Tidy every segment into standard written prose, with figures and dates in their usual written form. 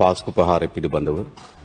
පාස්කු ප්‍රහාරය පිළිබඳව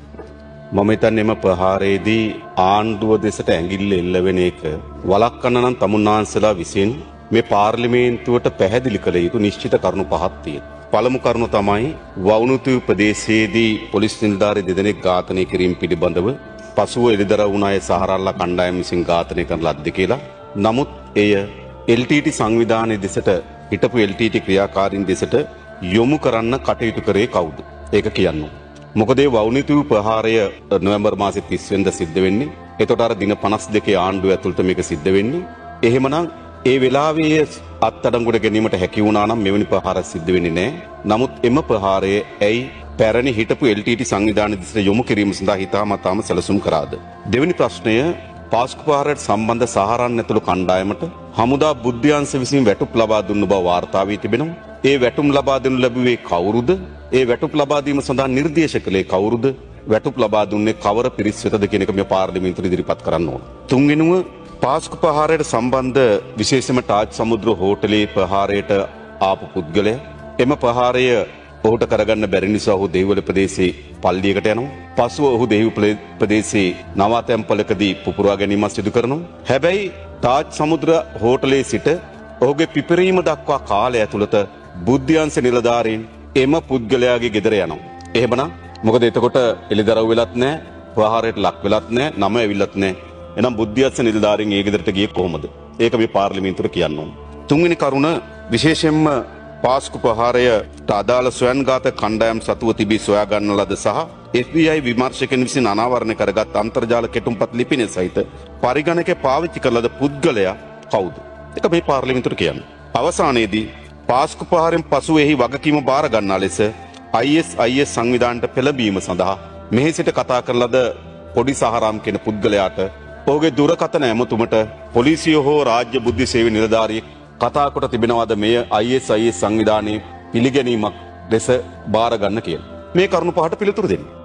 මම හිතන්නේ එම ප්‍රහාරයේදී ආණ්ඩුව දෙසට ඇඟිල්ල එල්ලවෙන එක වළක්වන්න නම් තමුන්නාන්සලා විසින් මේ පාර්ලිමේන්තුවට පැහැදිලි කළ යුතු නිශ්චිත කරුණු පහක් තියෙනවා. පළමු කරුණ තමයි වවුනුතු ප්‍රදේශයේදී පොලිස් නිලධාරී දෙදෙනෙක් ඝාතනය කිරීම පිළිබඳව පසුව එළිදරව් වුණ අය සහරල්ලා කණ්ඩායම විසින් ඝාතනය කරන ලද්දේ කියලා. නමුත් එය LTT සංවිධානයේ දෙසට හිටපු LTT ක්‍රියාකාරීන් දෙසට යොමු කරන්න කටයුතු කරේ කවුද? ඒක කියන්න. මොකද ඒ වවුනිතු ප්‍රහාරය නොවැම්බර් මාසේ 30 වෙනිදා සිද්ධ වෙන්නේ. එතකොට අර දින 52 ආණ්ඩුව ඇතුළත මේක සිද්ධ වෙන්නේ. එහෙමනම් ඒ වෙලාවේ අත්අඩංගුවට ගැනීමට හැකි වුණා නම් මෙවැනි ප්‍රහාර සිද්ධ වෙන්නේ නැහැ. නමුත් එම ප්‍රහාරය ඇයි පැරණි හිටපු LTT සංවිධානයේ දෙසට යොමු කිරීම සඳහා හිතාමතාම සැලසුම් කරාද? දෙවෙනි ප්‍රශ්නය පාස්කු ප්‍රහාරයට සම්බන්ධ සහරන් ඇතුළු කණ්ඩායමට හමුදා බුද්ධ්‍යංශ විසින් වැටුප් ලබා දුන්න බව වාර්තා වී තිබෙනවා. ඒ වැටුම් ලබා දෙනු ලැබුවේ කවුරුද? ඒ වැටුප් ලබා දීම සඳහා නිර්දේශ කළේ කවුරුද? වැටුප් ලබා දුන්නේ කවර පිරිස් වෙතද කියන එක මේ පාර්ලිමේන්තුවේ ඉදිරිපත් කරන්න ඕන. තුන්වෙනුව පාස්කු ප්‍රහාරයට සම්බන්ධ විශේෂම ටාජ් සමුද්‍ර හෝටලේ ප්‍රහාරයට ආපු පුද්ගලයා එම ප්‍රහාරය ඔහුට කරගන්න බැරි නිසා ඔහු දෙහිවල ප්‍රදේශයේ පල්ලියකට යනවා. පසුව ඔහු දෙහිවල ප්‍රදේශයේ නවාතැන්පලකදී පුපුරා ගැනීමක් සිදු කරනවා. හැබැයි ටාජ් සමුද්‍ර හෝටලේ සිට ඔහුගේ පිපිරීම දක්වා කාලය ඇතුළත බුද්ධ්‍යංශ නිලධාරීන් එම පුද්ගලයාගේ ගෙදර යනවා. එහෙමනම් මොකද එතකොට එළිදරව් වෙලත් නැහැ, ප්‍රහාරයට ලක් වෙලත් නැහැ, නම ඇවිල්ලත් නැහැ. එහෙනම් බුද්ධ්‍යංශ නිලධාරීන් ඒ ගෙදරට ගියේ කොහොමද? ඒක මේ පාර්ලිමේන්තුවට කියන්න ඕන. තුන්වෙනි කරුණ විශේෂයෙන්ම පාස්කු ප්‍රහාරයට අදාළ ස්වයංඝාත කණ්ඩායම් සතුව තිබී සොයා ගන්න ලද සහ FBI විමර්ශකයන් විසින් අනාවරණය කරගත් අන්තර්ජාල කෙටුම්පත් ලිපිනය සහිත පරිගණකය පාවිච්චි කළ ලද පුද්ගලයා කවුද? ඒක මේ පාර්ලිමේන්තුවට කියන්න. අවසානයේදී පාස්කු ප්‍රහාරයෙන් පසු එහි වගකීම බාර ගන්නා ලෙස ISIS සංවිධානයට පෙළඹීම සඳහා මෙහි සිට කතා කරන ලද පොඩි සහරාම් කියන පුද්ගලයාට ඔහුගේ දුරකථන ඇමතුමට පොලිසිය හෝ රාජ්‍ය බුද්ධි සේවය නිලධාරියෙක් කතා කොට තිබෙනවාද මෙය ISIS සංවිධානයේ පිළිගැනීමක් ලෙස බාර ගන්න කියලා. මේ කරුණු පහට පිළිතුරු දෙන්න.